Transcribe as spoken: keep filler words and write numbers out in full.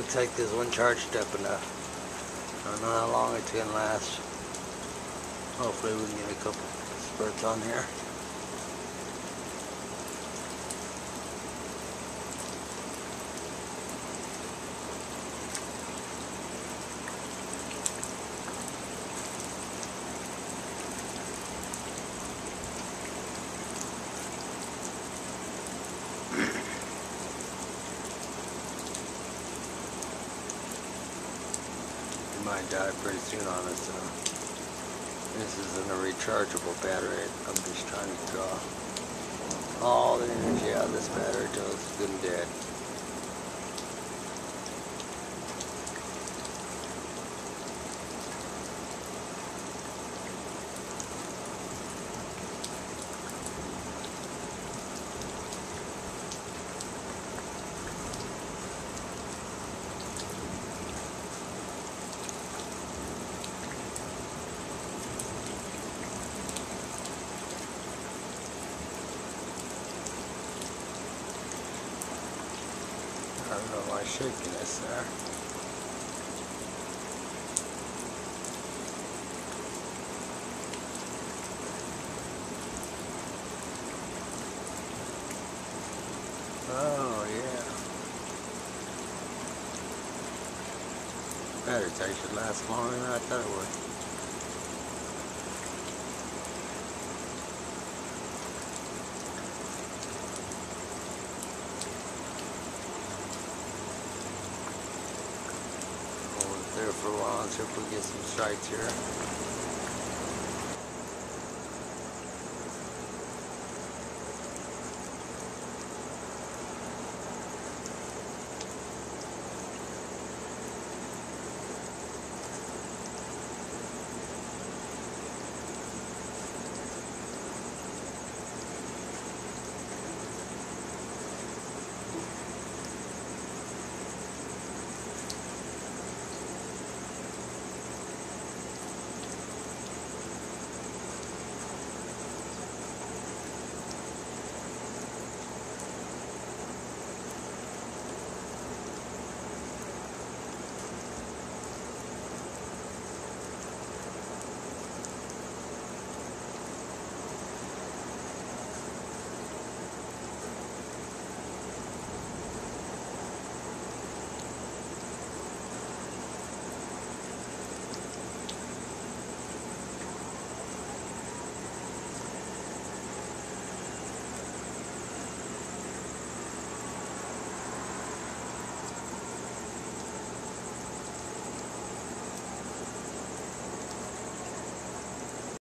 Looks like this one charged up enough. I don't know how long it's gonna last. Hopefully we can get a couple spurts on here. Might die pretty soon on us, so this isn't a rechargeable battery. I'm just trying to draw all the energy out of this battery till it's good and dead. I don't know why shakiness there. Oh yeah. Battery tag should last longer than I thought it would. There for a while until we get some strikes here.